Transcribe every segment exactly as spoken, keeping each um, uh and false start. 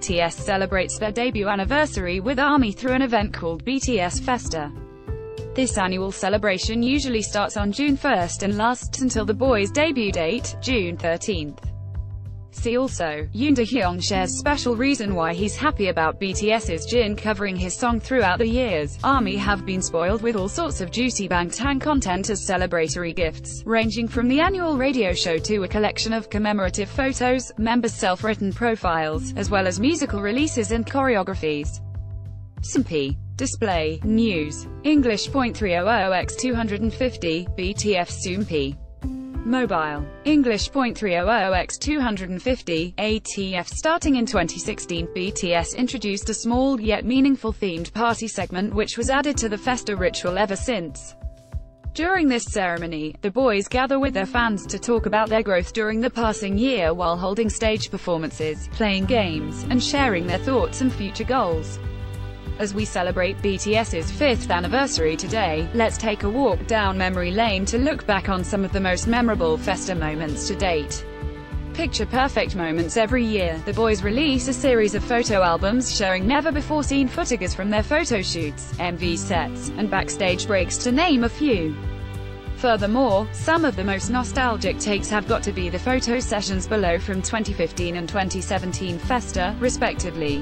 T S celebrates their debut anniversary with ARMY through an event called B T S Festa. This annual celebration usually starts on June first and lasts until the boys' debut date, June thirteenth. See also, Yoon Do-hyung shares special reason why he's happy about BTS's Jin covering his song throughout the years. ARMY have been spoiled with all sorts of juicy Bangtan content as celebratory gifts, ranging from the annual radio show to a collection of commemorative photos, members' self-written profiles, as well as musical releases and choreographies. Simpy. Display, News. English point three hundred by two fifty, B T F Simpy. Mobile. English point three hundred by two fifty, A T F. Starting in twenty sixteen, B T S introduced a small yet meaningful themed party segment which was added to the Festa ritual ever since. During this ceremony, the boys gather with their fans to talk about their growth during the passing year while holding stage performances, playing games, and sharing their thoughts and future goals. As we celebrate BTS's fifth anniversary today, let's take a walk down memory lane to look back on some of the most memorable Festa moments to date. Picture-perfect moments. Every year, the boys release a series of photo albums showing never-before-seen footage from their photo shoots, M V sets, and backstage breaks, to name a few. Furthermore, some of the most nostalgic takes have got to be the photo sessions below from twenty fifteen and twenty seventeen Festa, respectively.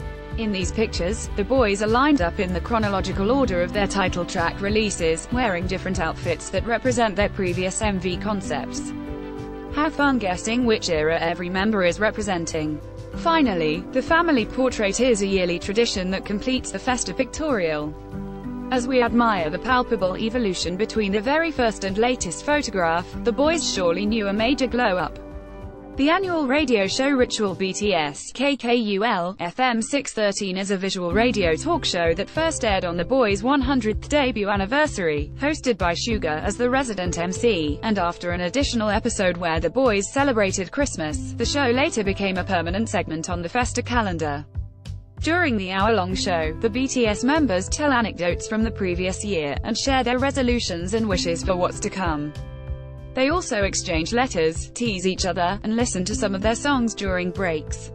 In these pictures, the boys are lined up in the chronological order of their title track releases, wearing different outfits that represent their previous M V concepts. Have fun guessing which era every member is representing. Finally, the family portrait is a yearly tradition that completes the Festa pictorial. As we admire the palpable evolution between the very first and latest photograph, the boys surely knew a major glow-up. The annual radio show ritual B T S K K U L F M six thirteen is a visual radio talk show that first aired on the boys' one hundredth debut anniversary, hosted by Suga as the resident M C, and after an additional episode where the boys celebrated Christmas, the show later became a permanent segment on the Festa calendar. During the hour-long show, the B T S members tell anecdotes from the previous year, and share their resolutions and wishes for what's to come. They also exchange letters, tease each other, and listen to some of their songs during breaks.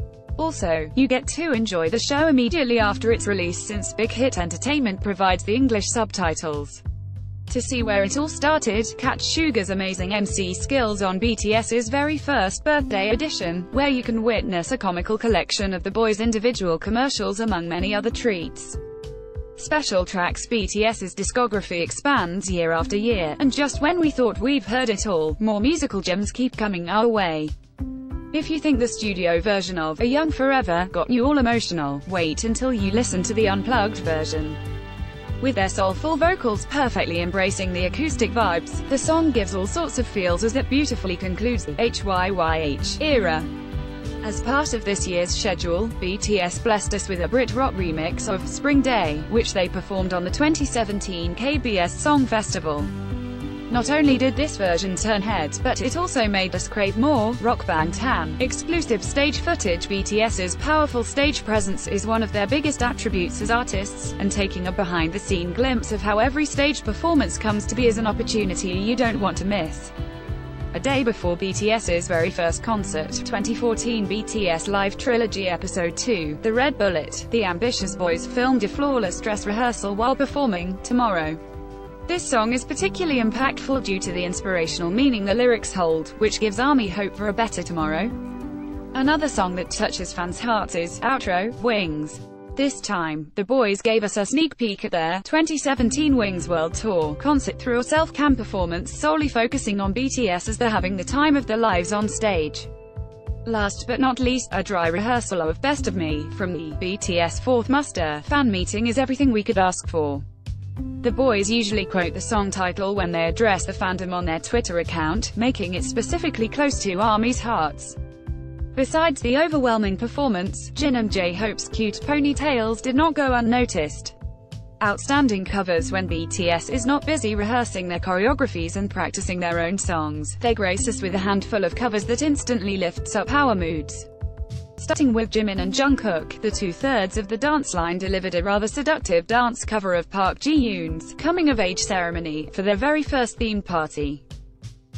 Also, you get to enjoy the show immediately after its release since Big Hit Entertainment provides the English subtitles. To see where it all started, catch Suga's amazing M C skills on BTS's very first birthday edition, where you can witness a comical collection of the boys' individual commercials among many other treats. Special tracks. BTS's discography expands year after year, and just when we thought we've heard it all, more musical gems keep coming our way. If you think the studio version of A Young Forever got you all emotional, wait until you listen to the unplugged version. With their soulful vocals perfectly embracing the acoustic vibes, the song gives all sorts of feels as it beautifully concludes the H Y Y H era. As part of this year's schedule, B T S blessed us with a Brit rock remix of Spring Day, which they performed on the twenty seventeen K B S Song Festival. Not only did this version turn heads, but it also made us crave more Rock Bangtan exclusive stage footage. BTS's powerful stage presence is one of their biggest attributes as artists, and taking a behind-the-scene glimpse of how every stage performance comes to be is an opportunity you don't want to miss. A day before BTS's very first concert, twenty fourteen B T S Live Trilogy Episode two, The Red Bullet, the ambitious boys filmed a flawless dress rehearsal while performing Tomorrow. This song is particularly impactful due to the inspirational meaning the lyrics hold, which gives ARMY hope for a better tomorrow. Another song that touches fans' hearts is Outro, Wings. This time, the boys gave us a sneak peek at their twenty seventeen Wings World Tour concert through a self-cam performance solely focusing on B T S as they're having the time of their lives on stage. Last but not least, a dry rehearsal of Best of Me, from the B T S Fourth Muster fan meeting is everything we could ask for. The boys usually quote the song title when they address the fandom on their Twitter account, making it specifically close to ARMY's hearts. Besides the overwhelming performance, Jin and J-Hope's cute ponytails did not go unnoticed. Outstanding covers. When B T S is not busy rehearsing their choreographies and practicing their own songs, they grace us with a handful of covers that instantly lifts up our moods. Starting with Jimin and Jungkook, the two-thirds of the dance line delivered a rather seductive dance cover of Park Ji-yoon's coming-of-age ceremony, for their very first themed party.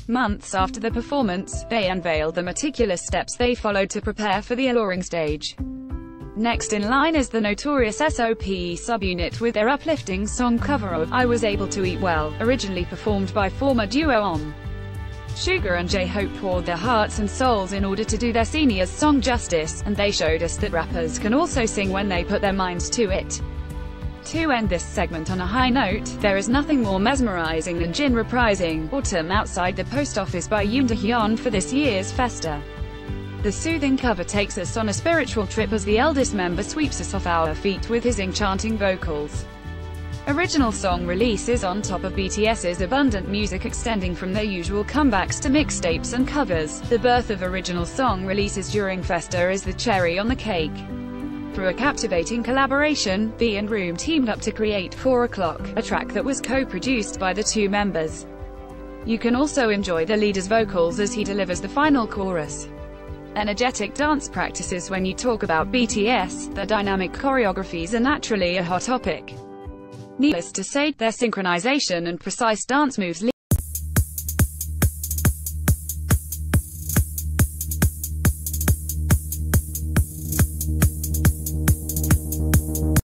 Months after the performance, they unveiled the meticulous steps they followed to prepare for the alluring stage. Next in line is the notorious S O P subunit with their uplifting song cover of "I Was Able to Eat Well," originally performed by former duo O M. Sugar and J-Hope poured their hearts and souls in order to do their seniors' song justice, and they showed us that rappers can also sing when they put their minds to it. To end this segment on a high note, there is nothing more mesmerizing than Jin reprising "Autumn Outside the Post Office" by Yoon Do-hyun for this year's Festa. The soothing cover takes us on a spiritual trip as the eldest member sweeps us off our feet with his enchanting vocals. Original song releases on top of BTS's abundant music extending from their usual comebacks to mixtapes and covers. The birth of original song releases during Festa is the cherry on the cake. Through a captivating collaboration, B and Room teamed up to create four o'clock, a track that was co-produced by the two members. You can also enjoy the leader's vocals as he delivers the final chorus. Energetic dance practices. When you talk about B T S, their dynamic choreographies are naturally a hot topic. Needless to say, their synchronization and precise dance moves